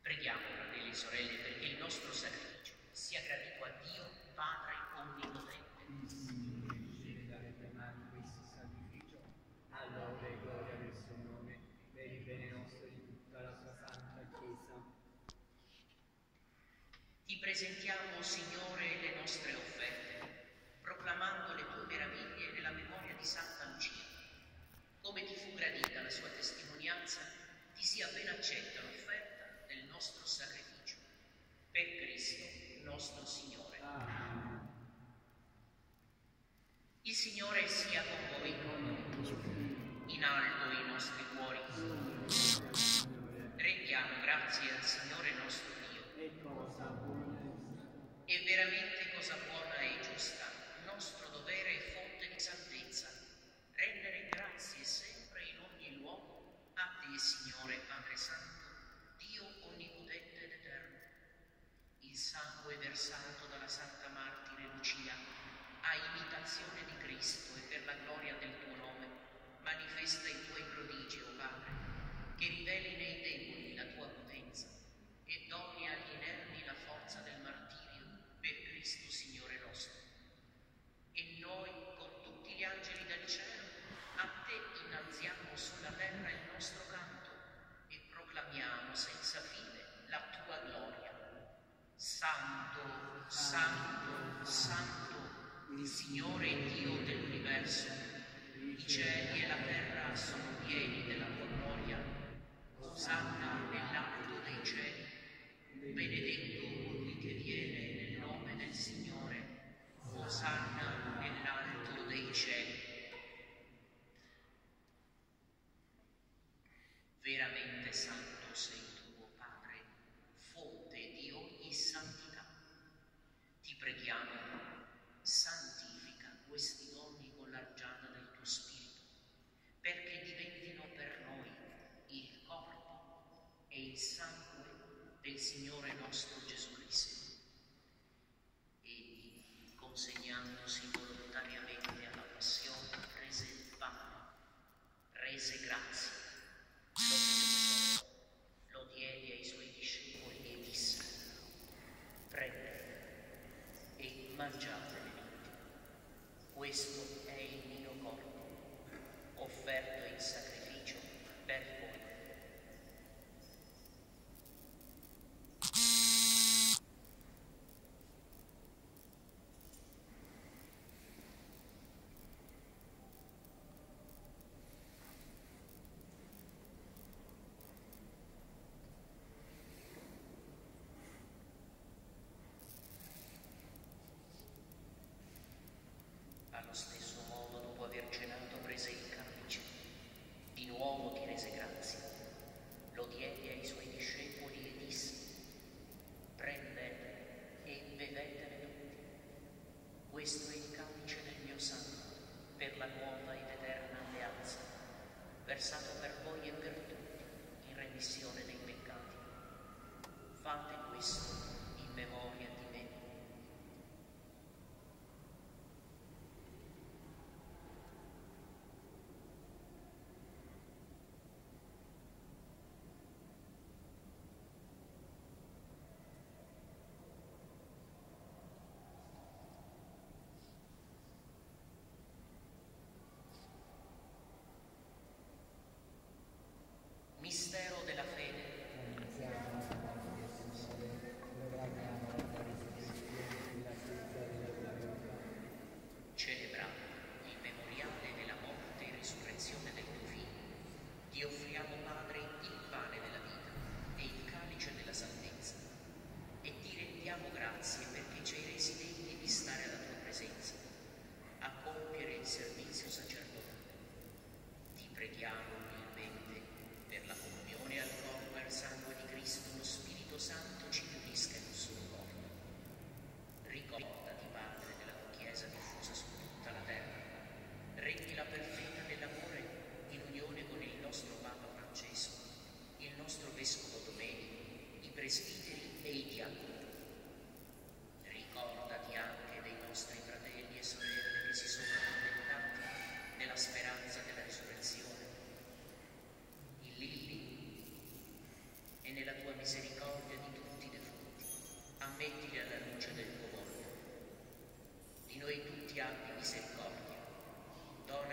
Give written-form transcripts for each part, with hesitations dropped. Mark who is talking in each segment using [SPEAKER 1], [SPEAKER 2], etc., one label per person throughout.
[SPEAKER 1] Preghiamo, fratelli e sorelle, perché il nostro sacrificio sia gradito a Dio, Padre Onnipotente.
[SPEAKER 2] Riceve dalle tue mani questo sacrificio, alla lode e gloria del suo nome, per il bene nostro e di tutta la sua santa Chiesa.
[SPEAKER 1] Ti presentiamo, Signore, le nostre offerte, proclamando le tue meraviglie nella memoria di Santa Lucia. Come ti fu gradita la sua testimonianza, ti sia ben accetta l'offerta del nostro sacrificio. Per Cristo nostro Signore.
[SPEAKER 2] Amen.
[SPEAKER 1] Il Signore sia con voi. In alto i nostri cuori. Rendiamo grazie al Signore nostro Dio. È veramente cosa buona e giusta, nostro dovere e fonte di salvezza, rendere grazie sempre in ogni luogo a te, Signore Padre Santo, Dio onnipotente ed eterno. Il sangue versato dalla Santa Martire Lucia, a imitazione di Cristo e per la gloria del tuo nome, manifesta i tuoi prodigi, o Padre, che riveli nei deboli la tua potenza e doni agli inermi la forza del martirio per Cristo Signore nostro. E noi, con tutti gli angeli del cielo, a te innalziamo sulla terra il nostro canto e proclamiamo senza fine la tua gloria. Santo, Santo, Santo, il Signore Dio dell'universo, i cieli e la terra sono pieni della tua gloria. Osanna nell'alto dei cieli, benedetto colui che viene nel nome del Signore. Osanna nell'alto dei cieli. Veramente santo sei tu, o Padre, fonte di ogni santità. Ti preghiamo, santifica questi doni con l'argiata del tuo Spirito, perché diventino per noi il corpo e il sangue del Signore nostro Gesù Cristo. Egli, consegnandosi volontariamente alla passione, prese il pane, rese grazie, lo spezzò, lo diede ai suoi discepoli e disse: prendete e mangiatene tutti. Questo è il mio corpo, offerto in sacrificio per voi. Allo stesso modo, dopo aver cenato, prese il calice, di nuovo ti rese grazie, lo diede ai suoi discepoli e disse: prendete e bevetene tutti. Questo è il calice del mio sangue, per la nuova ed eterna alleanza, versato per voi e per tutti, in remissione dei peccati. Fate questo in memoria di me. Mistero della fede.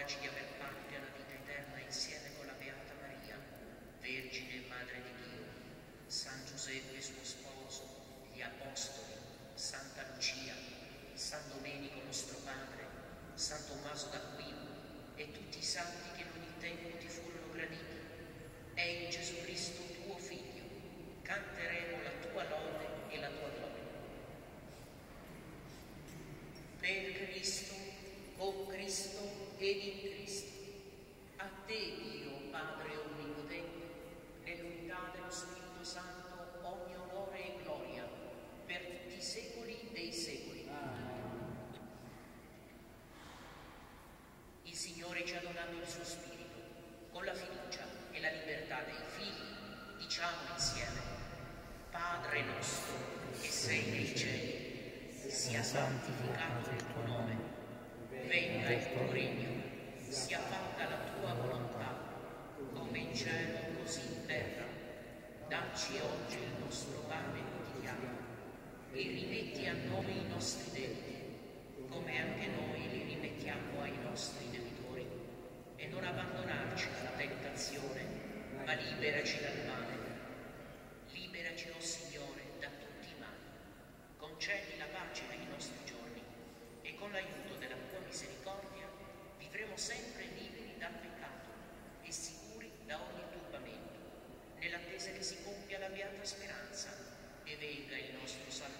[SPEAKER 1] ricordaci di aver parte alla vita eterna insieme con la Beata Maria, Vergine e Madre di Dio, San Giuseppe suo sposo, gli Apostoli, Santa Lucia, San Domenico nostro Padre, San Tommaso d'Aquino e tutti i santi che in ogni tempo ti furono graditi. E in Gesù Cristo tuo Figlio canteremo la tua lode e la tua gloria. Per Cristo, con Cristo ed in Cristo, a te Dio Padre Onnipotente, nell'unità dello Spirito Santo, ogni onore e gloria, per tutti i secoli dei secoli. Il Signore ci ha donato il suo Spirito, con la fiducia e la libertà dei figli, diciamo insieme: Padre nostro, che sei nei cieli, sia santificato il tuo nome, venga il tuo regno, sia fatta la tua volontà, come in cielo così in terra. Dacci oggi il nostro pane quotidiano e rimetti a noi i nostri debiti, come anche noi li rimettiamo ai nostri debitori, e non abbandonarci alla tentazione, ma liberaci dal male. Liberaci, o Signore, da tutti i mali. Concedi la pace nei nostri giorni e con l'aiuto della tua misericordia vivremo sempre liberi dal peccato e sicuri da ogni turbamento, nell'attesa che si compia la beata speranza e venga il nostro Salvatore